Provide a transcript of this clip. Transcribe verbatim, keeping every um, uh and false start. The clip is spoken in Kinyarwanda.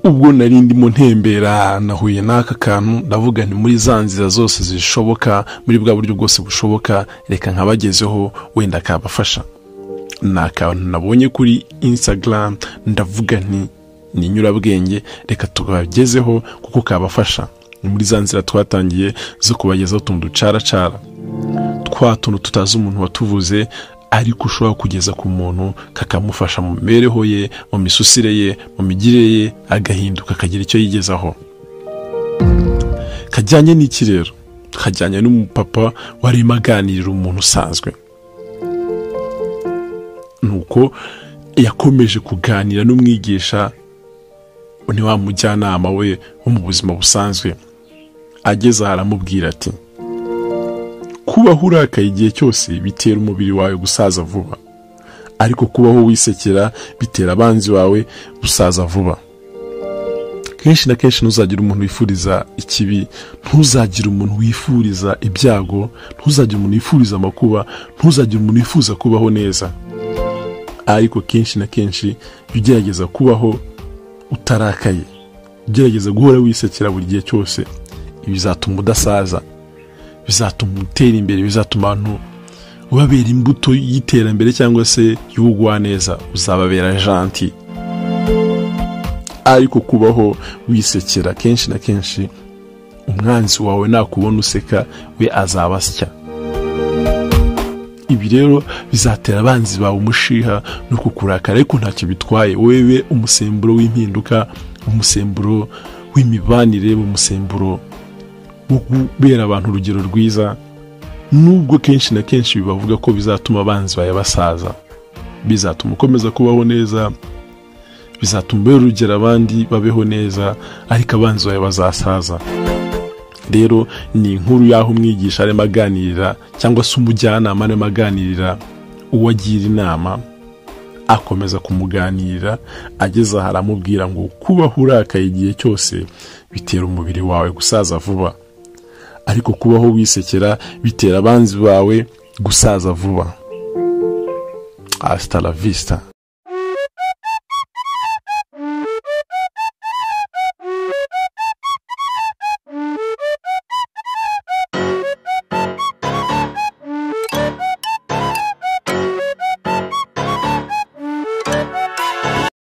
ubwo nari ndimo ntembera nahuye n'aka kantu ndavuga nti muri za nzira zose zishoboka muri bwa buryo bwose bushoboka reka nkabagezeho wenda kabafasha. N'akantu nabonye kuri Instagram ndavuga nti ni nyurabwenge reka tubagezeho kuko kabafasha. Muri za nzira twatangiye zo kubagezaho utuntu ducaracara twa tuntu tutazi umuntu watuvuze ariko ushobora kugeza ku muntu kakamufasha mu mibereho ye, mu misusire ye, mu migire ye, agahinduka akagira icyo yigezaho. Kajyanye n'iki rero? Kajyanye n'umupapa warimo aganirira umuntu usanzwe. Nuko yakomeje kuganira n'umwigisha ni wa mujyanama we wo mu buzima busanzwe. Ageze aramubwira ati kubaho urakaye igihe cyose bitera umubiri wawe gusaza vuba, ariko kubaho wisekera bitera abanzi bawe gusaza vuba. Kenshi na kenshi ntuzagira umuntu wifuriza ikibi, ntuzagira umuntu wifuriza ibyago, ntuzagira umuntu wifuriza amakuba, ntuzagira umuntu wifuza kubaho neza. Ariko kenshi na kenshi ugerageza kubaho utarakaye, ugerageza guhora wisekera buri gihe cyose, bizatuma udasaza, bizatuma utera imbere, bizatuma abantu ubabera imbuto y'iterambere cyangwa se y'ubugwa neza, uzababera gentil. Ariko kubaho wisekera kenshi na kenshi umwanzi wawe nakubona useka we azabasya. Ibi rero bizatera abanzi bawe umushiha no kukurakara, ariko ntacyo bitwaye. Wewe umusemburo w'impinduka, umusemburo w'imibanire, umusemburo wo kubera abantu urugero rwiza. Nubwo kenshi na kenshi bibavuga ko bizatuma abanzi bawe basaza, bizatuma ukomeza kubaho neza, bizatuma ubera urugero abandi babeho neza, ariko abanzi bawe bazasaza. Rero ni inkuru yaho umwigisha arimo aganirira cyangwa se umujyanama arimo aganirira uwagira inama, akomeza kumuganirira. Ageze aho aramubwira ngo kubaho urakaye igihe cyose bitera umubiri wawe gusaza vuba, ariko kubaho wisekera bitera abanzi bawe gusaza vuba. Hasta la vista.